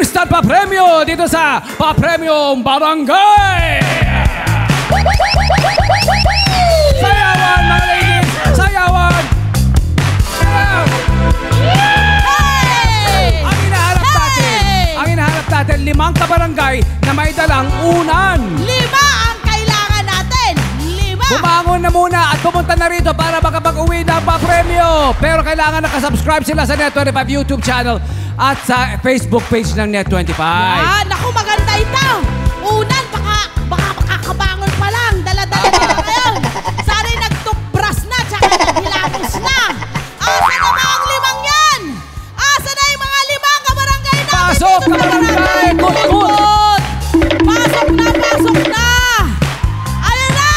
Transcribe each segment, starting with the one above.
instant pa-premyo dito sa Pa-Premyong Barangay! Sayawan, mga ladies! Sayawan! Sayaw! Hey! Ang hinahanap natin, 5 kabarangay na may dalang unan. 5 ang kailangan natin. 5. Bumangon na muna at pumunta na rito para makapag-uwi ng pa-premyo. Pero kailangan nakasubscribe sila sa Net25 YouTube channel at sa Facebook page ng Net25. Ah, naku, maganda ito. Unan, baka makakabangon pa lang. Dala-dala pa lang ngayon. Sana'y nagtupbras na, tsaka naghilamos na. Asa na ba ang 5 yan? Asa na yung mga 5 kabarangay namin? Pasok, dito sa kabarangay! Kut-kut! Pasok na, pasok na! Ayan na!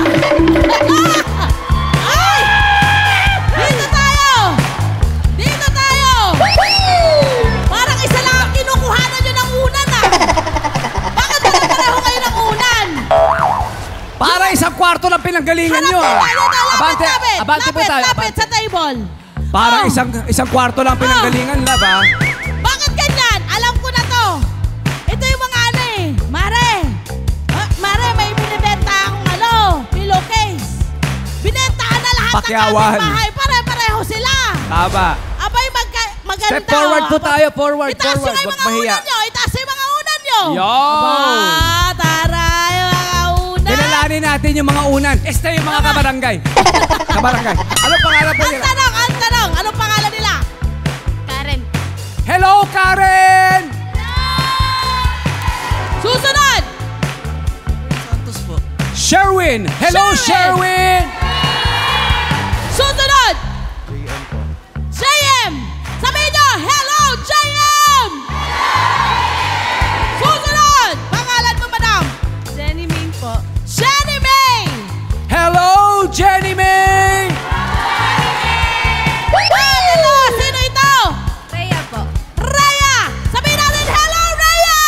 Ay! Dito tayo! Dito tayo! Parang isa lang ang kinukuhanan nyo ng unan ah! Bakit pareho kayo ng unan? Para 1/4 ng pinanggalingan nyo. Abante po tayo. Lapit sa table. Para 1/4 lang pinanggalingan, love, ha? Bakit ganyan? Alam ko na to. Ito yung mga ano eh. Mare. Mare, may binibenta akong pillowcase. Binentahan na lahat Pakyawan. ng bahay. Pare-pareho sila. Tama. Abay, maganda. Step forward po tayo. Forward. Itaas Forward. yung Huwag mga mahiya. unan nyo. Itaas yung mga unan nyo. Yon. Taray, mga unan. Kilalanin natin yung mga unan. Este yung mga kabarangay. Kabarangay. Ano pangalan po nila? Ang tanong. Anong pangalan nila? Karen. Hello, Karen! Susunod. Santos po. Sherwin! Hello, Sherwin! Susunod. JM. Sabihin nyo, hello, JM! Susunod. Pangalan mo, madam? Jenny Ming po. Jenny May. Hello, Jenny May! Ito, sino ito? Rhea po. Rhea. Sabihin natin, hello, Rhea!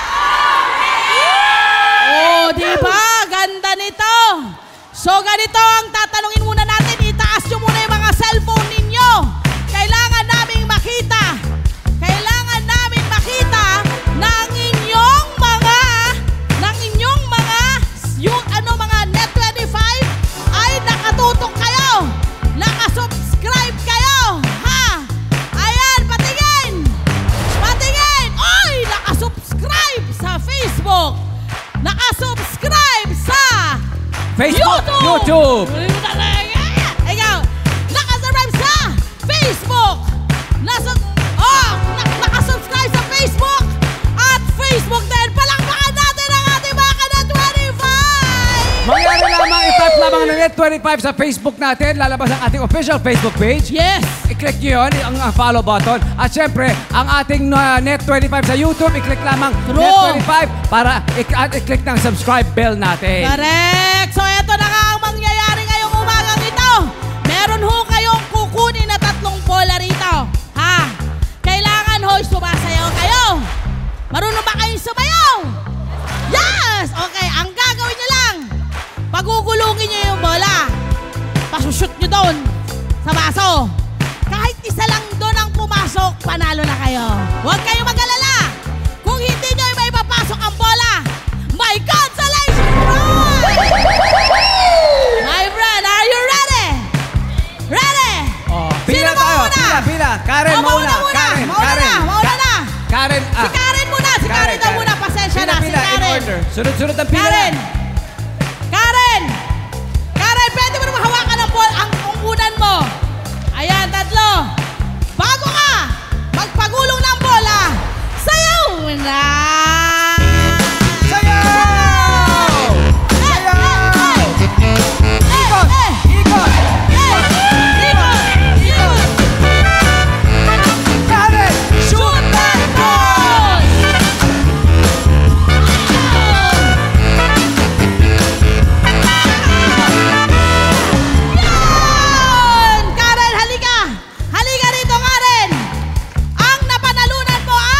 Oh, di ba? Ganda nito. So, ganito ang tatanungin muna natin. Itaas nyo muna yung mga cellphone ninyo. Kailangan naming makita. Kailangan namin makita ng inyong mga Net25 ay nakatutok kayo. Nakasubscribe kayo. Ha? Ayan, patingin. Patingin. Oy, nakasubscribe sa Facebook. Nakasubscribe sa Facebook, YouTube. YouTube. Ikaw, nakasubscribe sa Facebook. Nakasubscribe sa Facebook. At Facebook din. Palakpakan natin ang ating mga Net25. Mangyari lamang, i-type lamang ng Net25 sa Facebook natin. Lalabas ang ating official Facebook page. Yes. I-click nyo yun, ang follow button. At syempre, ang ating Net25 sa YouTube, i-click lamang True. Net25 para i-click ng subscribe bell natin. Correct. So, eto na nga ang mangyayari ngayong umagang ito. Meron ho kayong kukunin na 3 bola rito. Ha? Kailangan ho, sumasayaw kayo. Marunong ba kayong sumayaw? Yes! Okay, ang gagawin nyo lang, pagugulungin nyo yung bola. Pasushoot nyo doon sa baso. Kahit isa lang doon ang pumasok, panalo na kayo. Huwag kayong mag-alala. Kung hindi nyo may papasok ang bola, my consolation prize! My friend, are you ready? Ready? Oh, Sino pila tayo. mauna? Pila. Karen, Oh, mauna. Karen. Mauna na. Karen, Si Karen muna. Si Karen daw muna. Pasensya na. Si Pila, in Karen. order. Sunod-sunod ang pila. Karen. Karen. Karen, pwede mo naman hawakan ang ang unan mo. Ayan, 3. Bago ka magpagulong ng bola, sayaw na! Sayaw! Sayaw! Ikot! Ikot! Karen! Shoot that ball! Yan! Karen, halika! Halika rito, Karen! Ang napanalunan mo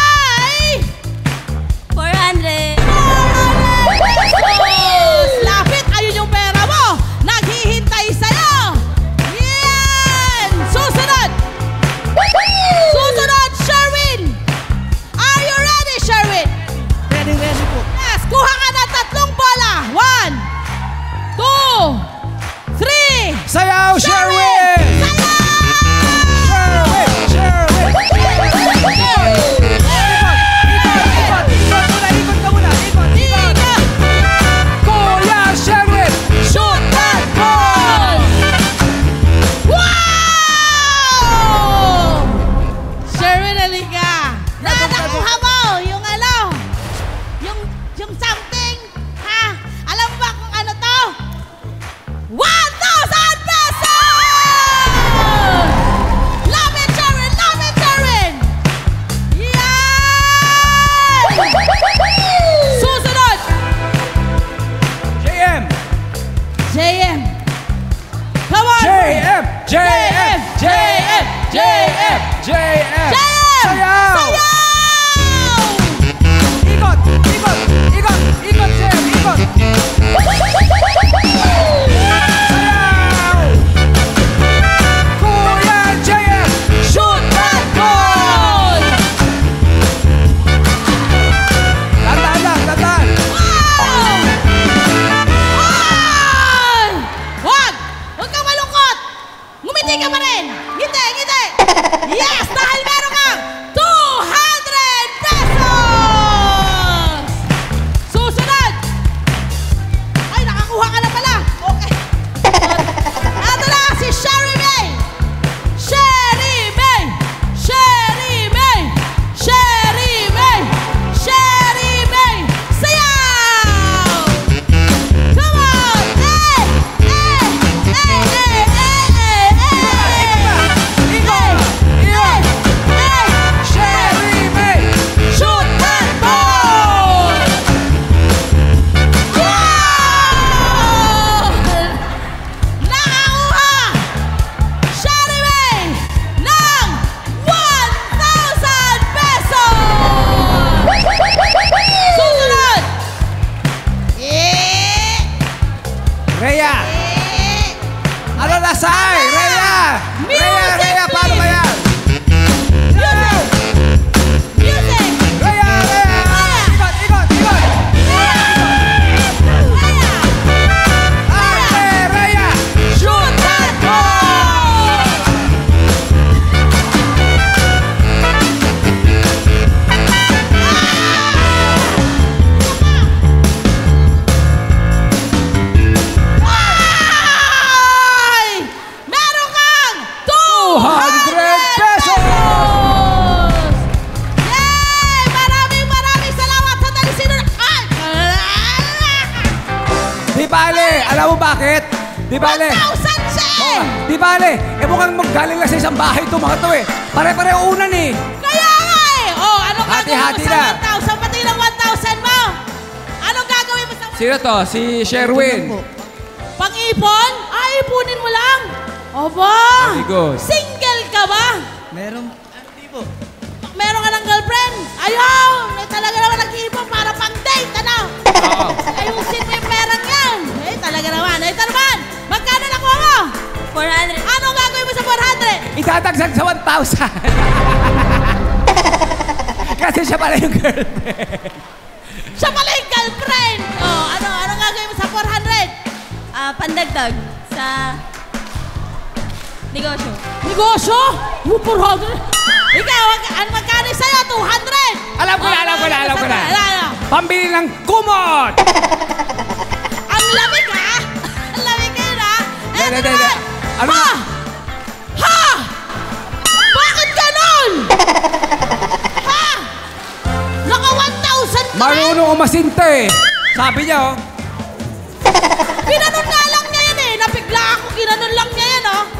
JM! JM! Sayaw! Sayaw! Ikot! Ikot! Ikot! Ikot, JM! Ikot! Sayaw! Kuya JM! Shoot that goal! Tandaan lang, tandaan! Wow! Ay! Wag! Huwag kang malungkot! Ngumiti ka pa rin! Ngiti! Ngiti! Yes! Dahil meron kang 200 pesos! Susunod! Ay, nakakuha ka na pala! Okay. Ito na si Sherry May! Sherry May! Sherry May! Sherry May! Sherry May! Sayaw! Come on! Eh! Eh! Eh! Eh! Eh! Eh! Ikot! Ikot! Sherry May! Shoot that ball! Wow! Nakakuha! Sherry May ng 1,000 pesos! Susunod! Eh! Rhea! Eh! Ano na say? Rhea! Rhea! Rhea! Paano ba yan? Music! Music! Rhea! Rhea! Ikot! Ikot! Ikot! Ate! Rhea! Shoot that ball! Ay! Meron kang 200 pesos! Yay! Maraming salamat sa talisinod. Ay! Di bale! Alam mo bakit? Di bale! 1,000 siya eh! Di bale! Eh mukhang maggaling lang sa isang bahay ito mga to eh. Pare-pareho unan eh. Kaya nga eh! Oh, anong gagawin mo Hati-hati sa na. 1,000? Pati ng 1,000 mo! Anong gagawin mo sa 1,000? Sino to? Si Sherwin. Pang-ipon? Ay, ipunin mo lang. Oba! Very good. Single ka ba? Meron, hindi po. Meron ka ng girlfriend? Ayaw! Talaga naman nag-iipon para pang-date, ano? Oo. Ayusin mo yung perang yan. Eh, talaga naman. Ito naman, magkano nakuha mo? 400. Anong gagawin mo sa 400? Itadagdag sa 1,000. Kasi siya pala yung girlfriend. Siya pala yung girlfriend. Oh, anong gagawin mo sa 400? Pandagdag sa negosyo. Negosyo? Yung 400? Ikaw, magkano sa'yo? 200? Alam ko na, alam ko na, alam ko na. Ano? Pambili ng kumot! Ang lamig ha? Ang lamig kayo na? Eto Hindi. naman! Ano? Ha? Ha? Bakit ganon? Ha? Naka 1,000 ka rin? Marunong umasinte. Sabi niya oh. Ginanon nga lang niya yan eh. Napigla ako. Ginanon lang niya yan oh.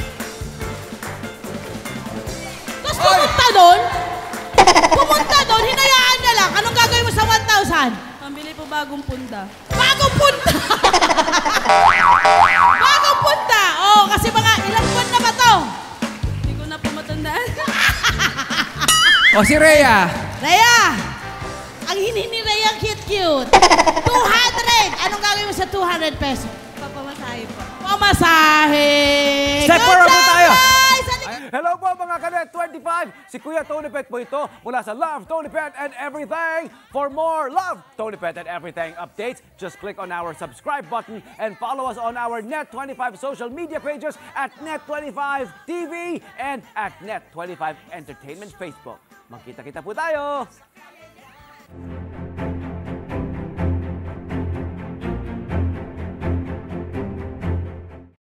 Tapos pumunta doon. Pumunta doon. Hinayaan niya lang. Anong gagawin mo sa 1,000? Pambili po bagong punda. Bagong punta! Bagong punta! Oh, kasi mga ilang buwan na ba to? Hindi ko na po matandaan. O si Rhea. Rhea! Ang hini ni Rhea cute-cute. 200! Anong gagawin mo sa 200 pesos? Papamasahe po. Pamasahe! Step Good forward po job, tayo. guys! Hello po mga Kanet 25. Si Kuya Tony Pet po ito mula sa Love, Tony Pet and Everything. For more Love, Tony Pet and Everything updates, just click on our subscribe button and follow us on our Net25 social media pages at Net25 TV and at Net25 Entertainment Facebook. Magkita-kita po tayo!